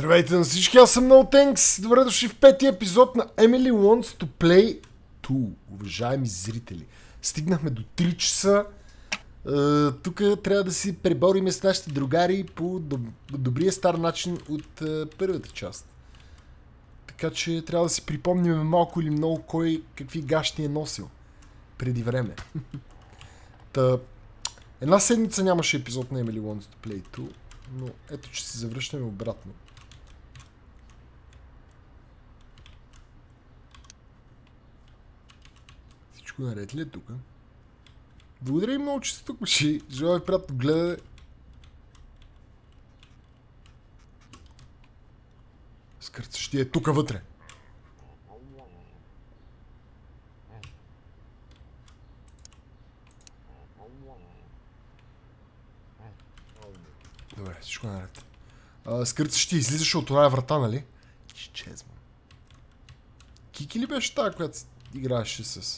Здравейте на всички, аз съм NoThanks. Добре дошли в петия епизод на Emily Wants to Play 2. Уважаеми зрители, стигнахме до 3 часа. Тук трябва да си пребориме с нашите другари по добрия стар начин от първата част. Така че трябва да си припомним малко или много кой какви гащи е носил преди време. Една седмица нямаше епизод на Emily Wants to Play 2, но ето че се завръщаме обратно. Всичко наред ли е тук? Благодаря и много, че сте тук, мъжи. Желая приятно гледане. Скърцащи е тук вътре. Добре, всичко наред. Скърцащи излизаше от това врата, нали? Изчезвам. Кики ли беше тази, която играеше с...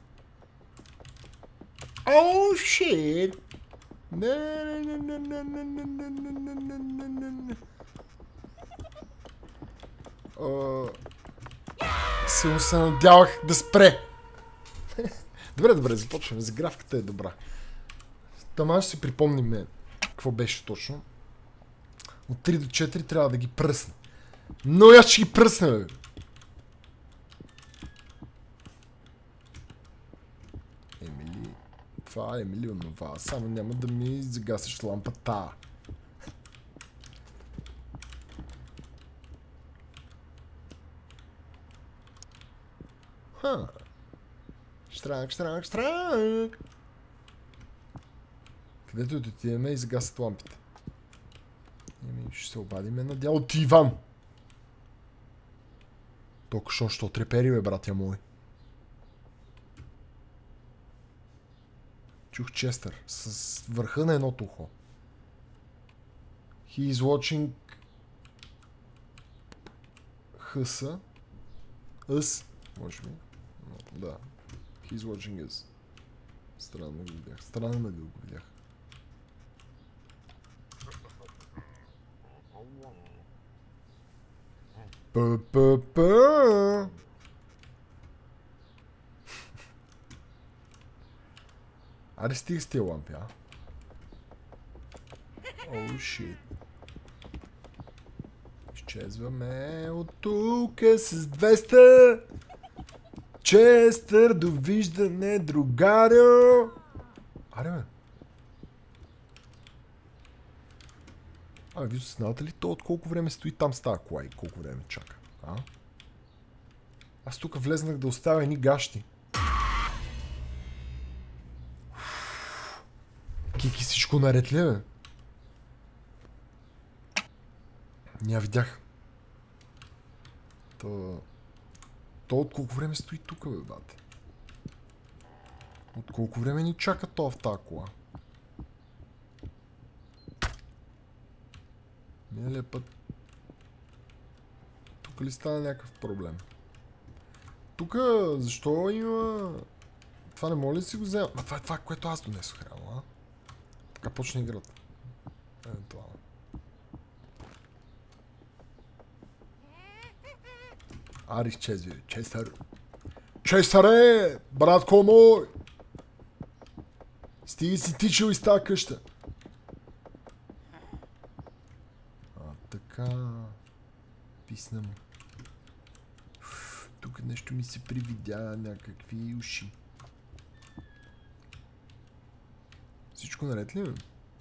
Oh shit! Силно се надявах да спре. Добре, започваме. Загравката е добра. Тама ще си припомним какво беше точно. От 3 до 4 трябва да ги пръсне. Но аз ще ги пръсне, бе. Емили. Това е Емили онова. Само няма да ми загасиш лампата. Ха. Штрак. Където да отидеме и загасят лампите. Ще се обадиме на дядо Иван. Толкова що трепери, бе, братя мои. Чух Честър с върха на едното ухо. He is watching Хъса. Us, може би. Да. He is watching us. Странно го видях. Странно го видях. Па. Аре стига с тия лампи, а? Оу, шит. Изчезваме от тук с 200. Честър, довиждане, другарю. Аре, бе. Вие знаете ли то от колко време стои там с тази кола и колко време чака? А? Аз тук влезнах да оставя едни гащи. Кики, всичко наред ли, бе? Ня видях. То от колко време стои тук, бе, бате? От колко време ни чака то в тази кола? Миналия път... Тук ли стана някакъв проблем? Тук защо има... Това не мога ли да си го взема? Това е което аз донесох, реално, а? Така почна играта. Евентуално. Ари изчезви. Честър! Честъре! Братко мой! Стиги си тичал из тази къща. Така... Писна му. Тук нещо ми се привидя, някакви уши. Всичко наред ли, бе?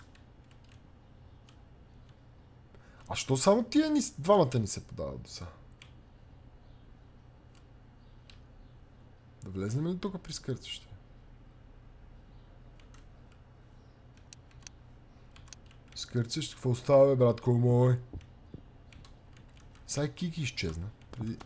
А що само тия двамата ни се подават до сега? Да влезнем ли тук при скърцащия? Скърцащ, какво става, бе, братко мой? Сега Кики изчезна. Преди...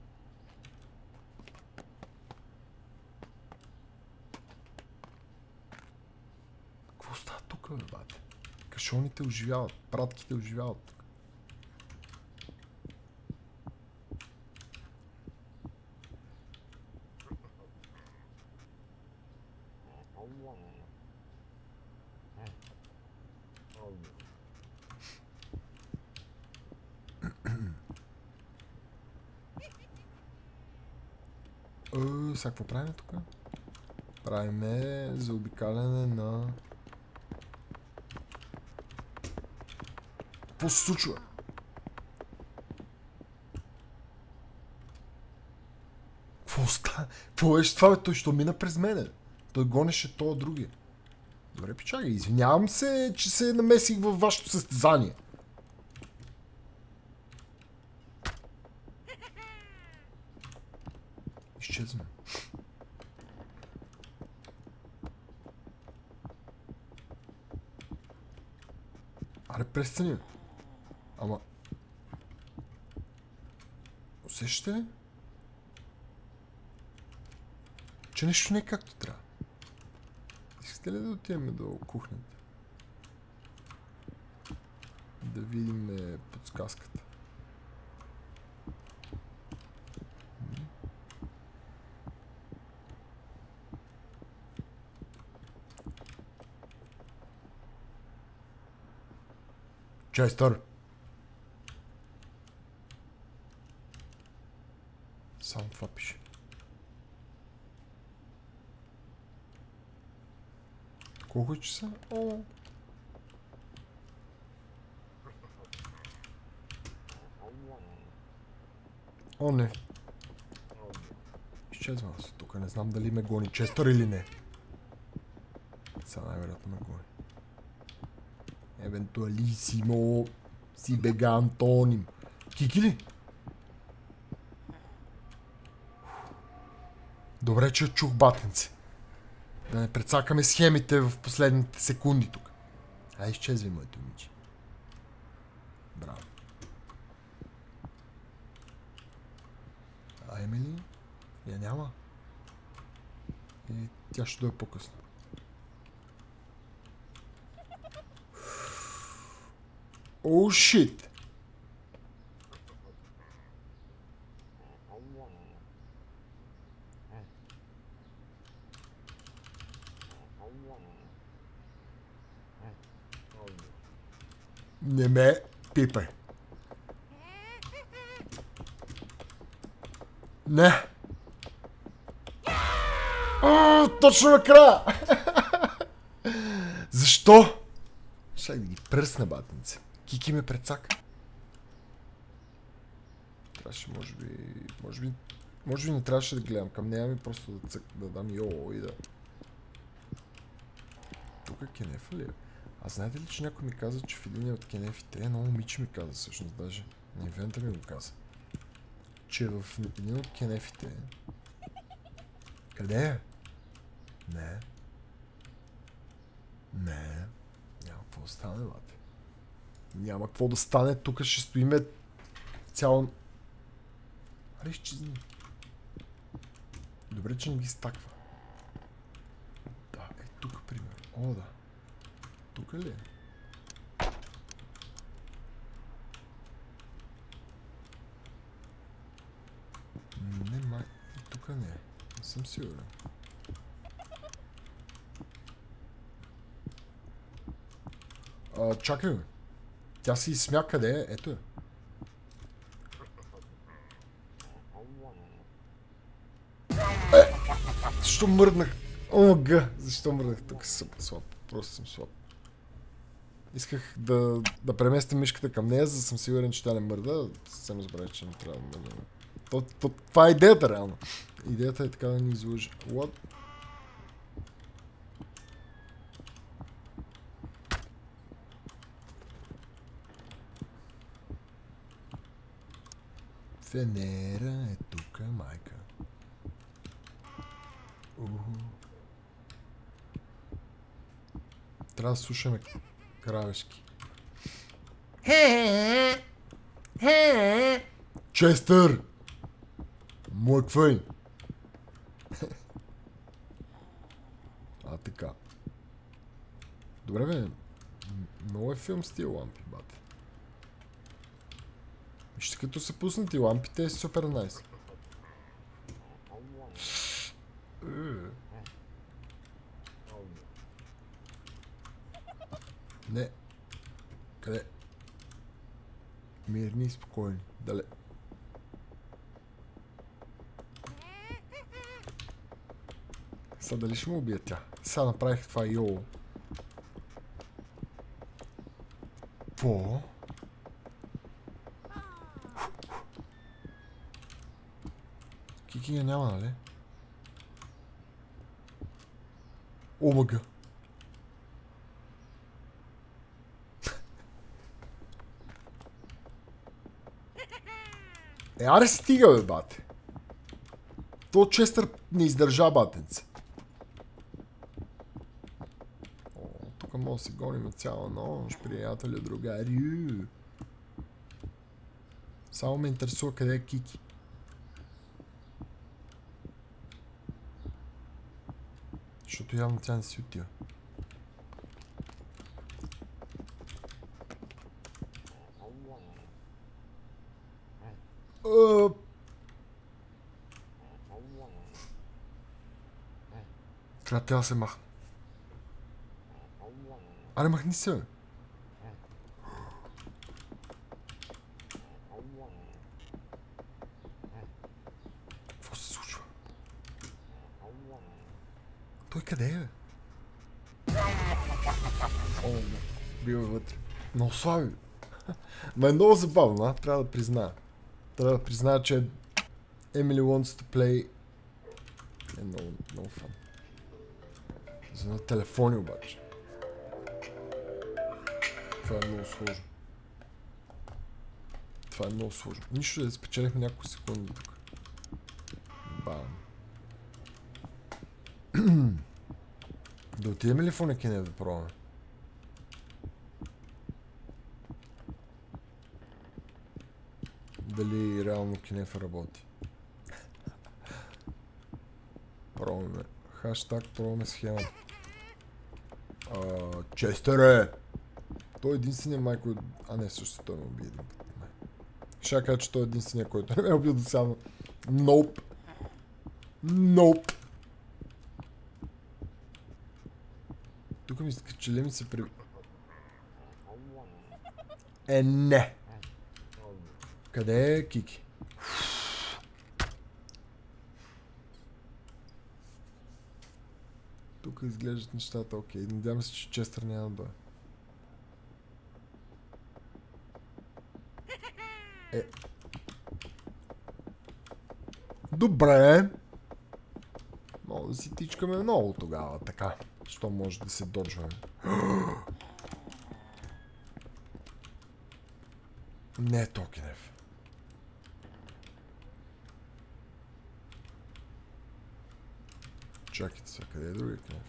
Какво става тук, бе, бате? Кашоните оживяват, пратките оживяват. Сега какво правим тук? Правиме заобикаляне на... Какво се случва? Какво става? Какво беше това, бе? Той що мина през мене? Той гонеше това другия. Добре, пичага, извинявам се, че се намесих във вашето състезание. Изчезваме. Аре, престани. Ама... Усещате ли? Че нещо не е както трябва. Искате ли да отидем до кухнята? Да видим подсказката. Честър! Само това пише. Колко е часа? О, не. Изчезвам се тук. Не знам дали ме гони Честър или не. Сега най-вероятно ме гони. Евентуалисимо си бега Антоним. Кики ли? Добре, че чух батенце. Да не прецакаме схемите в последните секунди тук. Ай, изчезви, моето момиче. Браво. А Емили? Я няма. И тя ще дойде по-късно. О, шит! Не ме пипай. Не. Точно накрая. Защо? Ще да ги пръсна, батенце. Кики ме прецака. Трябваше, може би не трябваше да гледам към нея ми, просто да дам йо и да... Тук е кенефа ли е? А знаете ли, че някой ми каза, че в един от кенефите, едно момиче ми каза всъщност, даже на ивента ми го каза, че в един от кенефите... Къде е? Не. Няма какво да стане, бате. Няма какво да стане, тук ще стоиме цяло... Аре, изчезни. Добре, че не ги стаква. Да, е тук, примерно. О, да. Тук ли е? Не, май. Тук не е. Не съм сигурен. Чакай, бе. Тя си смя къде е. Ето е. Защо мръднах? О, га! Защо мръднах? Тук съм слаб. Просто съм слаб. Исках да преместя мишката към нея, за да съм сигурен, че тя не мърда. Съвсем разбрах, че не трябва да мърда. Това е идеята, реално. Идеята е така да ни излъжи. What? Венера е тук, майка. Трябва да слушаме кравешки. Честър! Мой квей! Така. Добре, бе. Много е филм с тия лампи, бате. Вижте, като са пуснати лампите, е супер найс. Не. Къде? Мирни и спокойни. Дале. Сега дали ще му убия тя? Сега направих това йо. По? Кики я няма, нали? Омага. Аре стига, бе, бате. То Честър не издържа, батенце. О, тук може да се гоним цяла нощ, приятеля, другари. Само ме интересува къде е Кики. Защото явно тя не си отива. Трябва тя да се махне. Аре, махни се, бе. Какво се случва? Той къде е, бе? О, бил е вътре. Много слаби. Ма е много забавно, а? Трябва да призная. Трябва да призная, че Emily Wants to Play е много фан. За на телефони обаче. Това е много сложно. Това е много сложно. Нищо да спечелихме няколко секунди тук. Бам. Да отидем ли в Онекине да пробваме? Дали реално Кинефа работи? Пробваме. Хаштаг пробваме схема. Честър е! Той е единствения майко... А не, също той ме убие един път. Ще кажа, че той е единствения, който не ме е убил до сега. Ноуп. Ноуп. Тук ми че ли ми се при... Не. Къде е Кики? Тук изглеждат нещата окей. Надявам се, че Честър няма да дойде. Добре. Мога да си тичкаме много тогава, така. Що може да се доджваме. Не е Токинев. Чакайте се, къде е другия Кинев?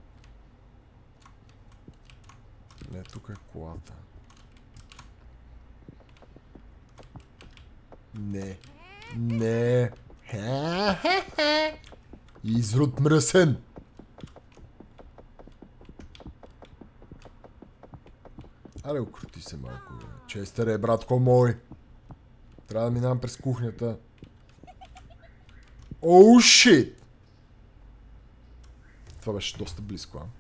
Не, тук е колата. Не. Не. Изрод мръсен. Аре, окрути се малко. Честър е, братко мой. Трябва да минавам през кухнята. Оу, шит! Това беше доста близко, а?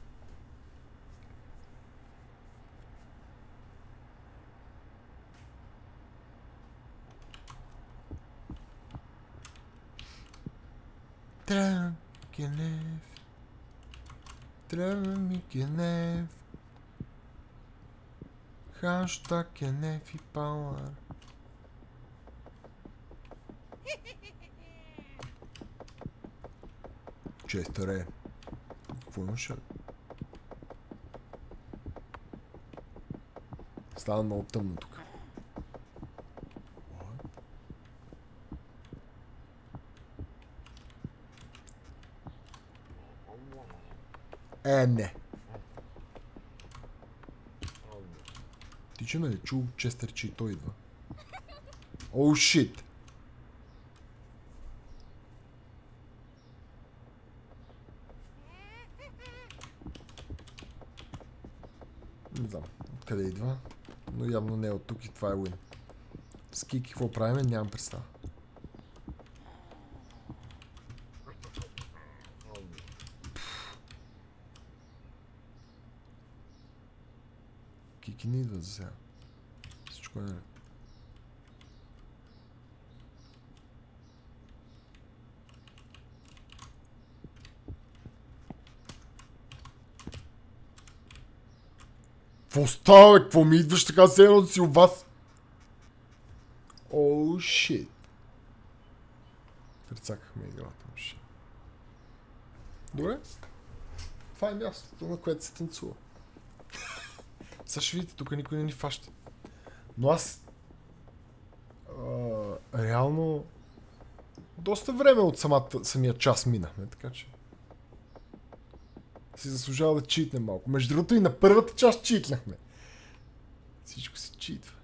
Трябва Кинев. Трябва ми Кинев. Хаштаг Кинев и Пауър. Честър е. Какво имаше? Става много тъмно тук. Не. Ти че нали чул Честър, че и той идва? Оу, шит! Не знам откъде идва, но явно не е от тук и това е win. С Кики какво правим, нямам представа. Кики не идва за сега. Всичко е наред. Какво става, бе? Какво ми идваш така се едно да си у вас? Оу, шит. Прецакахме играта. Шит. Добре. Това е мястото, на което се танцува. Сега ще видите, тук никой не ни фаща. Но аз... реално... Доста време от самия час минахме, така че... Си заслужава да читнем малко. Между другото и на първата част читнахме. Всичко се читва.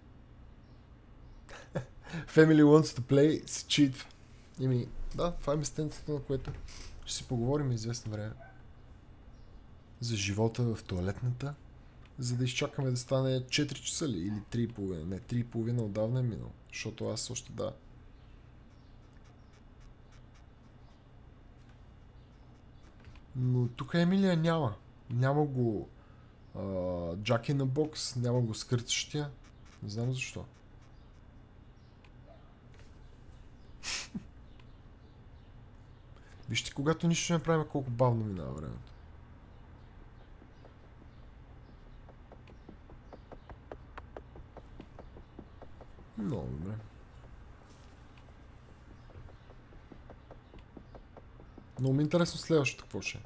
Family wants to play се читва. Да, това е местенцето, на което ще си поговорим известно време. За живота в тоалетната. За да изчакаме да стане 4 часа ли? Или 3:30. Не, 3:30 отдавна е минало. Защото аз още да. Но тук Емилия няма. Няма го Джаки на бокс, няма го скърцащия. Не знам защо. Вижте, когато нищо не правим, колко бавно минава времето. Много добре. Много ми е интересно следващото какво ще е.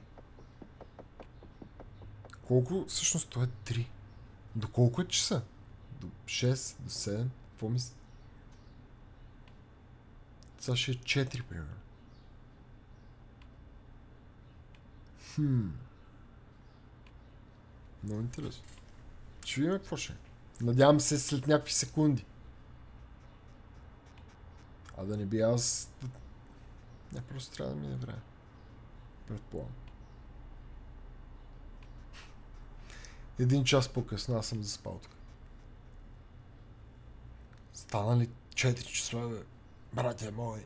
Колко всъщност това е 3? До колко е часа? До 6, до 7? Какво мисля? Това ще е 4 примерно. Много интересно. Ще видим какво ще е. Надявам се след някакви секунди. А да не би аз... Не, просто трябва да мине време. Предполагам. 1 час по-късно аз съм заспал тук. Стана ли 4 часа, бе? Братя мои.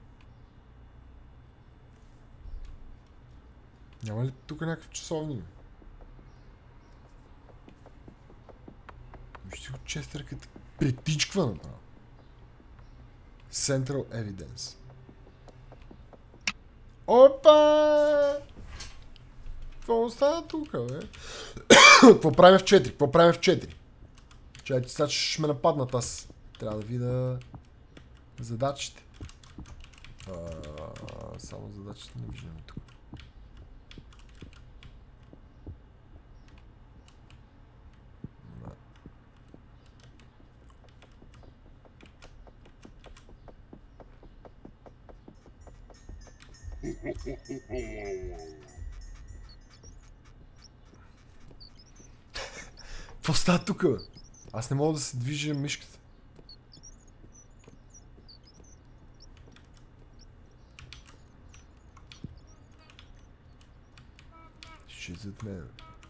Няма ли тук някакъв часовник? Вижте го Честър като притичква направо. Central Evidence. Опа! Какво остава тук, бе? Какво правим в 4? Какво правим в 4? Чакайте, сега ще ме нападнат аз. Трябва да видя задачите. Само задачите не виждаме тук. Какво става тук, бе? Аз не мога да се движа мишката. Ще зад мен.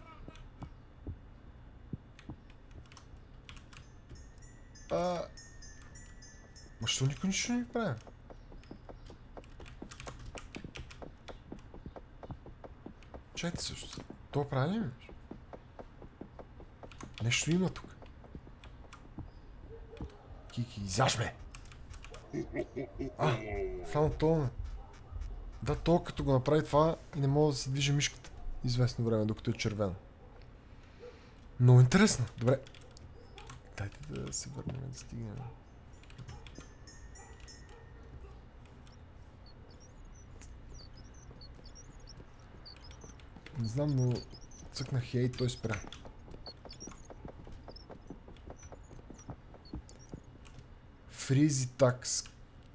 Ма що никой нищо не ми прави? Чайте също. Това прави ли ми? Нещо има тук. Кики, изяж ме! Само това. Да, то като го направи това и не мога да се движи мишката. Известно време, докато е червено. Много интересно. Добре. Дайте да се върнем, да стигнем. Не знам, но цъкнах я и той спря. Фризи такс.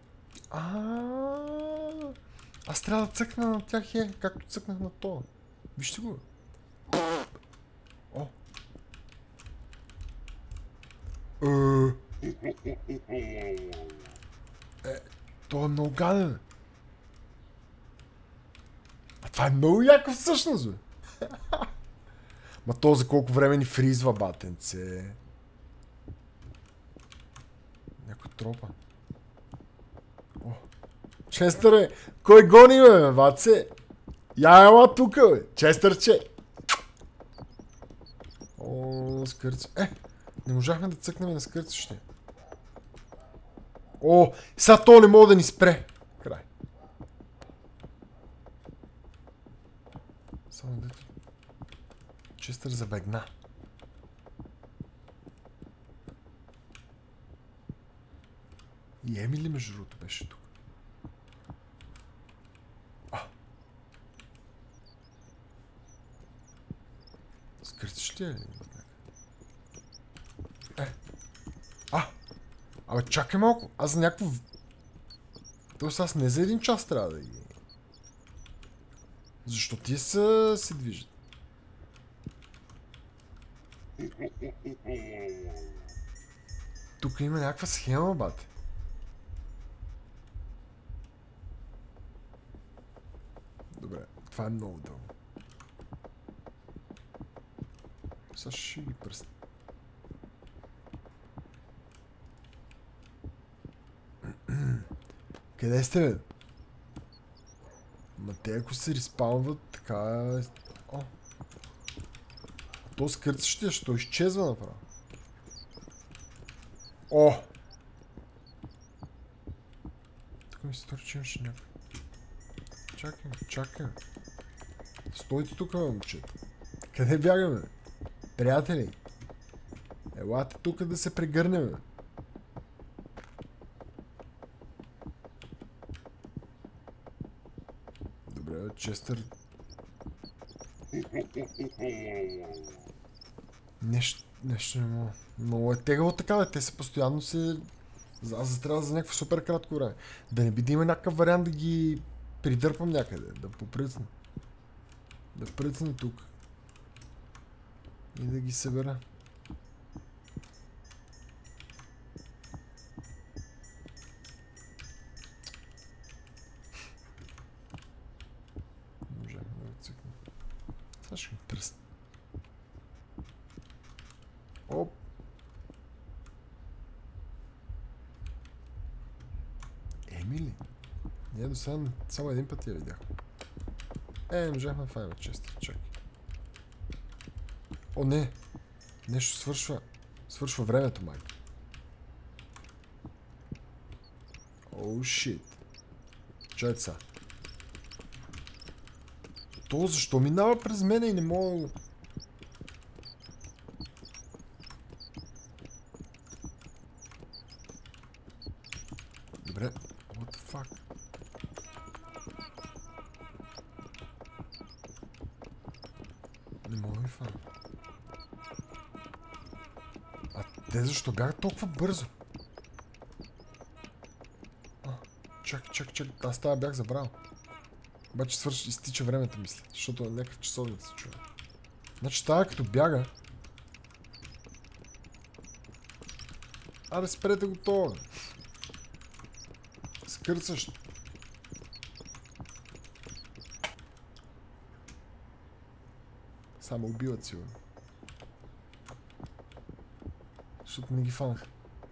Аз трябва да цъкна на тях както цъкнах на това. Вижте го. О. Това е много гаден. А това е много яко всъщност, бе. Ма то за колко време ни фризва, батенце. Някой тропа. О. Честър, кой гони, бе, баце? Я ела тука, бе. Честърче. О, скърца. Не можахме да цъкнем на скърцащия. О, сега то не мога да ни спре. Край. Само дето. Честър забегна. И Емили между другото беше тук. Скърцаш ли я? Абе чакай малко. Аз за някакво... Тоест аз не за един час трябва да ги... Защо тия се движат? Тук има някаква схема, бате. Добре, това е много дълго. Сега ще ги пръсна. Къде сте, бе? Ма те ако се респаунват, така... О! То скърцащия, що изчезва направо. О! Тук ми се стори, че имаше някой. Чакай. Стойте тук, бе, момчета. Къде бягаме? Приятели! Елате тук да се прегърнем. Добре, Честър. Нещо не мога. Много е тегаво така, бе. Те са постоянно се... Аз трябва за някакво супер кратко време. Да не би да има някакъв вариант да ги придърпам някъде. Да попръцна. Да пръцна тук. И да ги събера. Можем да го цъкнем. Сега ще ги тръсна. Оп! Емили? Ние до сега само един път я видях. Не можахме да файме често. Чакай. О, не! Нещо свършва. Свършва времето, майка. О, шит. Чайте са. То защо минава през мене и не мога... Добре. What the fuck? Не мога ми фана. А те защо бягат толкова бързо? Чак. Аз това бях забрал. Обаче изтича времето, мисля. Защото е някакъв часовник се чува. Значи това като бяга... Аре, спрете го това. Скърцаш. Само убиват сигурно. Защото не ги фанах.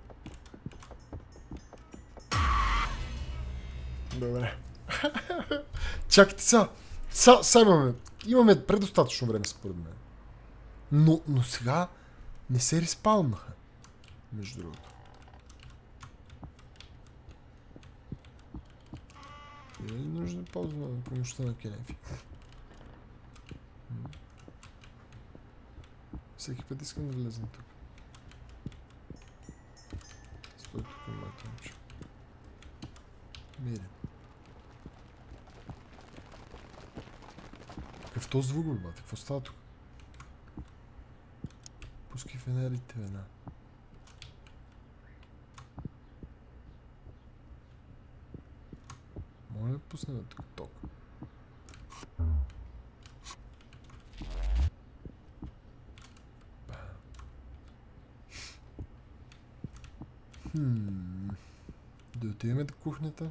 Добре. Чакайте сега. Сега имаме предостатъчно време според мен. Но сега не се респауннаха. Между другото. Има ли нужда да ползваме помощта на Кенефи? Всеки път искам да влезем тук. Стой тук, моето момче. Мирен. Какъв този звук, бе, бате? Какво става тук? Пускай фенерите, вена. Моля да пуснем тук ток. Да отидем до кухнята.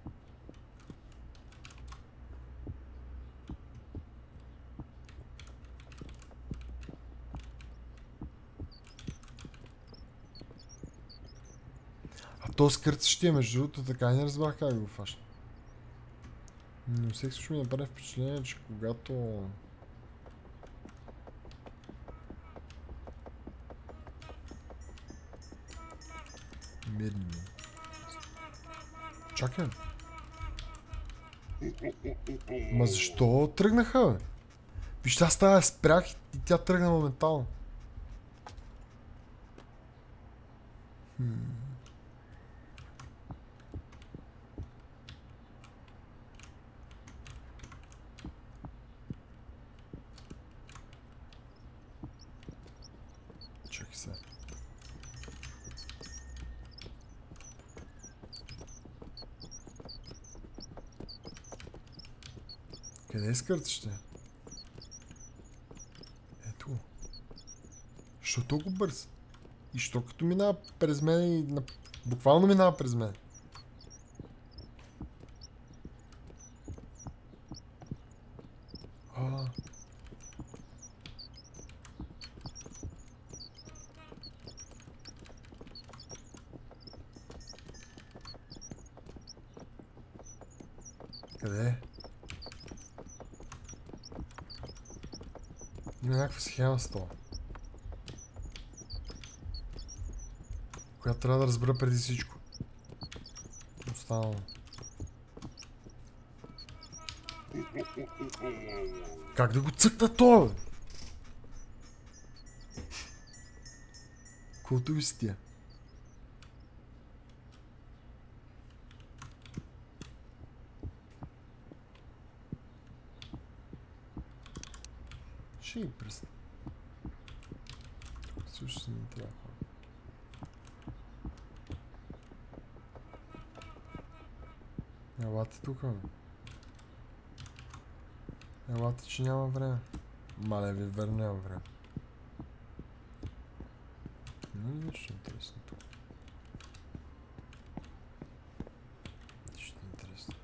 А то скърцащия, между другото, така и не разбрах как го фаща. Но всеки случай ми направи впечатление, че когато... Мирни. Чакай. Ма защо тръгнаха, бе? Виж, аз става спрях и тя тръгна моментално. Чакай сега. Къде е скъртище? Ето. Що толкова бърз? И що като минава през мен и буквално минава през мен? Къде е? Има някаква схема с това, която трябва да разбера преди всичко. Останало. Как да го цъкна това, бе? Колото ви с тия? Ще ги пръсна. Също си не трябва хора. Елате тук, бе. Елате, че няма време. Мале ви верно няма време. Не е нещо интересно тук. Нищо интересно.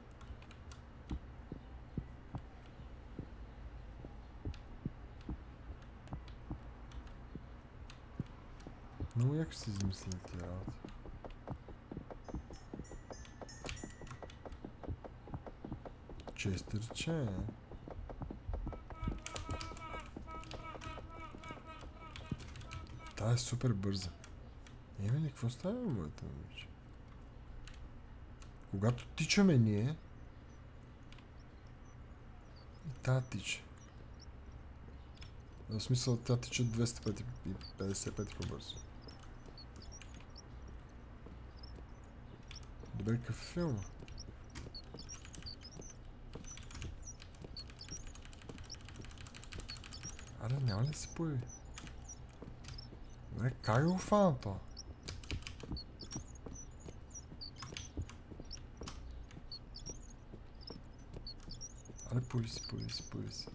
Много яко си измислили тия работи. Честърче. Та е супер бърза. Еме ли, какво става, моята момиче? Когато тичаме ние... И тая тича. В смисъл, тя тича 200 пъти и 50 пъти по-бързо. Добре, какъв е филма? Аре, няма ли да се появи? Добре, как го фана това? Аре, появи си, появи си, появи си.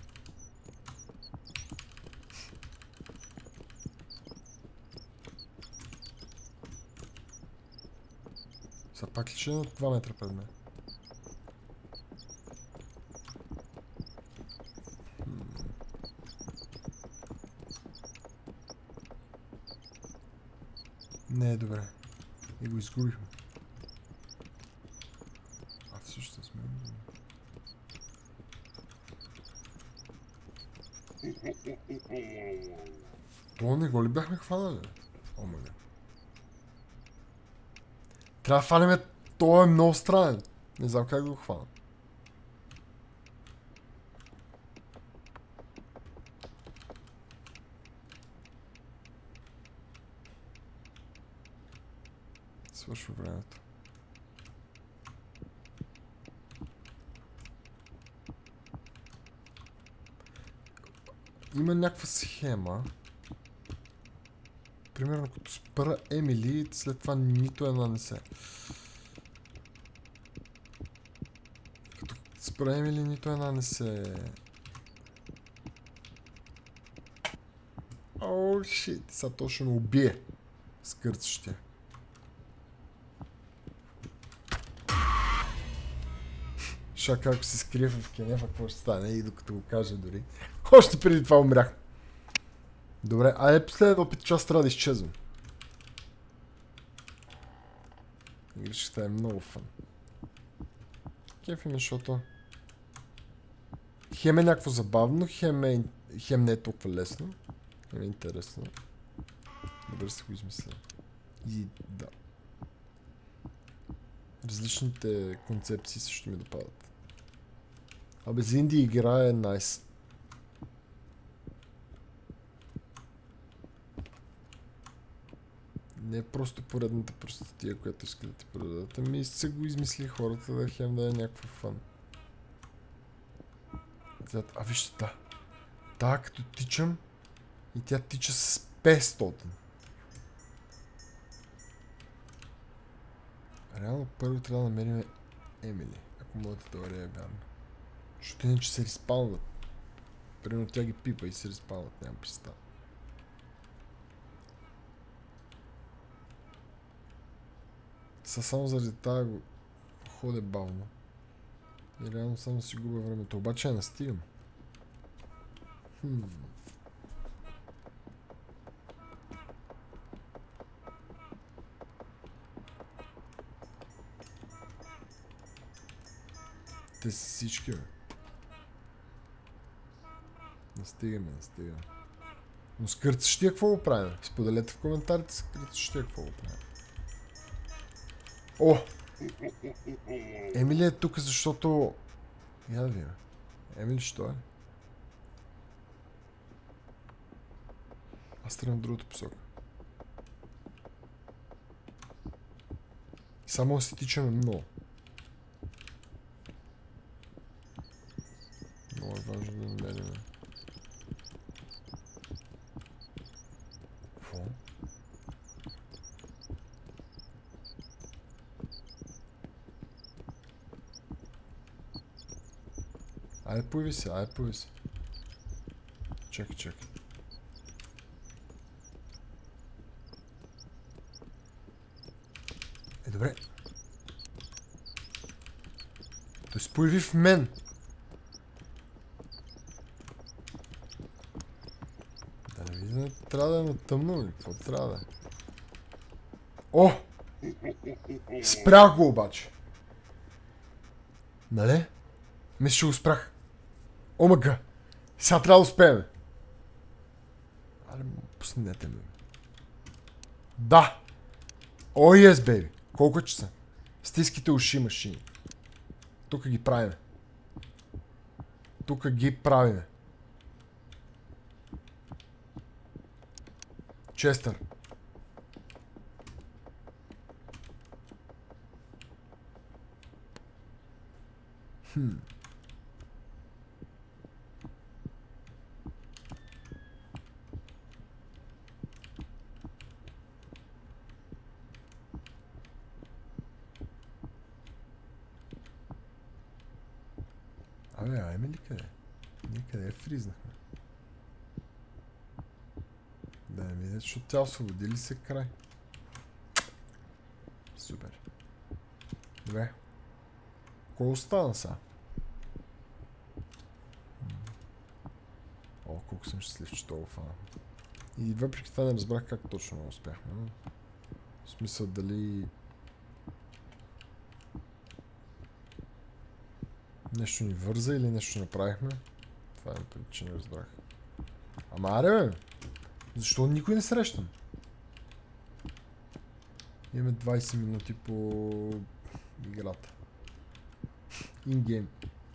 Сега пак ли ще е на 2 метра пред мен? Не е добре. И го изгубихме. А всъщност сме... Това не го ли бяхме хванали? О, мага. Трябва да хванем... Това е много странен. Не знам как да го хвана. Свършва времето. Има някаква схема. Примерно като спра Емили, след това нито една не се. Като спра Емили, нито една не се... Оу, шит, сега то ще ме убие. Скърцащия. Ша как се скрие в кенефа, какво ще стане и докато го кажа дори. Още преди това умрях. Добре, айде последния опит час трябва да изчезвам. Игричката е много фан. Кефи ми, защото... Хем е някакво забавно, хем не е толкова лесно. Хем е интересно. Добре си го измисля. И да. Различните концепции също ми допадат. А без инди игра е найс. Не е просто поредната простотия, която иска да ти продадат. Ами са го измисли хората да хем да е някаква фан. А вижте, да. Да, като тичам и тя тича с 500. Реално първо трябва да намерим Емили, ако моята теория е вярна. Защото иначе се респаунват. Примерно тя ги пипа и се респаунват, нямам представа. Само заради тази го ходя бавно. И реално само си губя времето. Обаче я настигам. Те са всички, бе. Настигаме. Но с кърцащия какво го правим? Споделете в коментарите с кърцащия какво го правим. О! Емили е тук, защото... Я да видим. Емили, що е? Аз тръгвам в другата посока. Само се тичаме много. Много е важно да намерим. Какво? Айде появи се. Чакай. Добре. Той се появи в мен. Да не видим, трябва да е на тъмно ли? Какво трябва да е? О! Спрях го обаче. Нали? Мисля, че го спрях. Омага! Сега трябва да успеем. Але пуснете ме. Да! О, yes, бейби! Колко е часа? Стиските уши, машини. Тук ги правиме. Честър. Абе, айме ли къде? Никъде фризнахме. Да не видят, защото тя освободи ли се край. Супер. Добре. Кой остана сега? О, колко съм щастлив, че това фана. И въпреки това не разбрах как точно не успяхме. В смисъл дали... Нещо ни върза или нещо направихме? Това е преди, че не разбрах. Ама аре, бе! Защо никой не срещам? Имаме 20 минути по играта. Ингейм.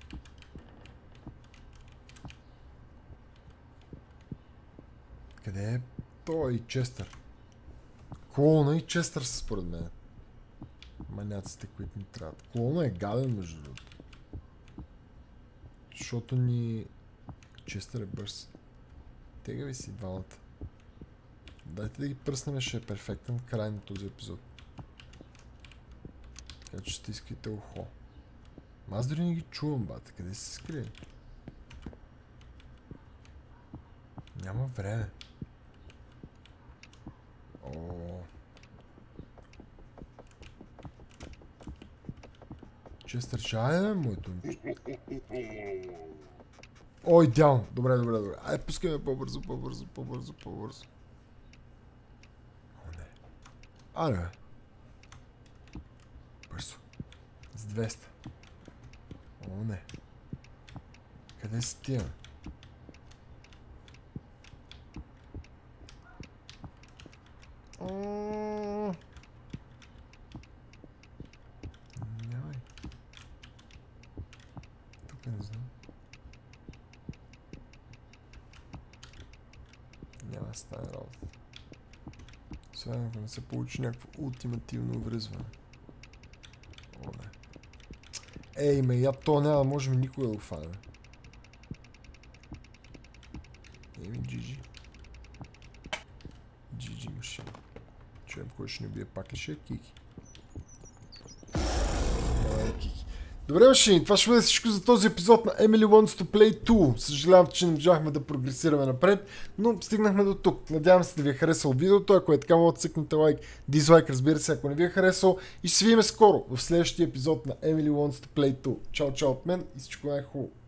Къде е той и Честър? Клоуна и Честър са според мен. Маняците, които ни трябват. Клоуна е гаден между другото. Защото ни... Честър е бърз. Тега ви си двамата. Дайте да ги пръснем, ще е перфектен край на този епизод. Така че стискайте ухо. Аз дори не ги чувам, бата. Къде се скрие? Няма време. О. Честър, чая, моето момиче. О, идеално. Добре. Айде, пускаме по-бързо. О, не. Аре, бързо. С 200. О, не. Къде си тия? Нямай. Тук не знам. Няма да стане работа. Освен ако не се получи някакво ултимативно връзване. О, не. Ей, я то няма да можем никога да го фанем. Еми, GG. Чуем кой ще ни бие, пак ли ще е Кики? Кики. Добре, машини, това ще бъде всичко за този епизод на Emily Wants to Play 2. Съжалявам, че не можахме да прогресираме напред, но стигнахме до тук. Надявам се да ви е харесало видеото. Ако е така, може да цъкнете лайк, дизлайк, разбира се, ако не ви е харесало. И ще се видим скоро в следващия епизод на Emily Wants to Play 2. Чао, чао от мен и всичко най-хубаво.